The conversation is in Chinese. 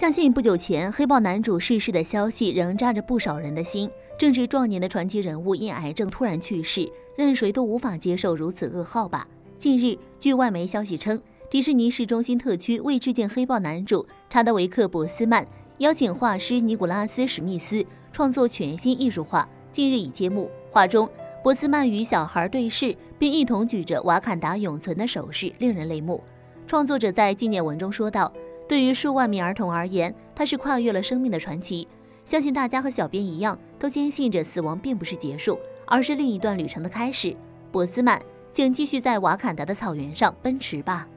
相信不久前黑豹男主逝世的消息仍扎着不少人的心。正值壮年的传奇人物因癌症突然去世，任谁都无法接受如此噩耗吧。近日，据外媒消息称，迪士尼市中心特区为致敬黑豹男主查德维克·博斯曼，邀请画师尼古拉斯·史密斯创作全新艺术画，近日已揭幕。画中，博斯曼与小孩对视，并一同举着瓦坎达永存的手势，令人泪目。创作者在纪念文中说道：“对于数万名儿童而言，他是跨越了生命的传奇。相信大家和小编一样，都坚信着死亡并不是结束，而是另一段旅程的开始。博斯曼，请继续在瓦坎达的草原上奔驰吧。”